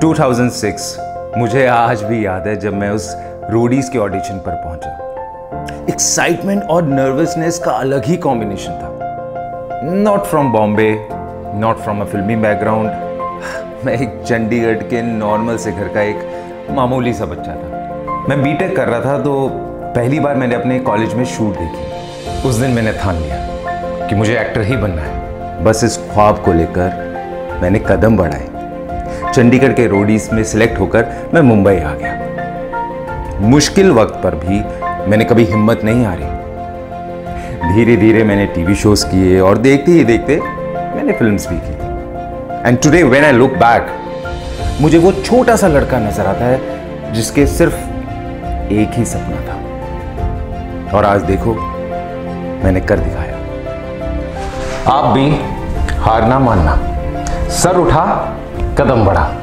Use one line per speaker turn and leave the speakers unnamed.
2006 मुझे आज भी याद है जब मैं उस रोडीज के ऑडिशन पर पहुंचा। एक्साइटमेंट और नर्वसनेस का अलग ही कॉम्बिनेशन था। Not from Bombay, not from a filmi background. मैं एक चंडीगढ़ के नॉर्मल से घर का एक मामूली सा बच्चा था। मैं बीटेक कर रहा था तो पहली बार मैंने अपने कॉलेज में शूट देखी। उस दिन मैंने ठान लिया कि मुझे एक्टर ही बनना है। बस इस ख्वाब को लेकर मैंने कदम बढ़ाए। चंडीगढ़ के रोडीज में सिलेक्ट होकर मैं मुंबई आ गया। मुश्किल वक्त पर भी मैंने कभी हिम्मत नहीं हारी। धीरे धीरे मैंने टीवी शोज किए और देखते ही देखते मैंने फिल्म्स भी की। And today when I look back, मुझे वो छोटा सा लड़का नजर आता है जिसके सिर्फ एक ही सपना था, और आज देखो मैंने कर दिखाया। आप भी हार ना मानना, सर उठा, कदम बढ़ा।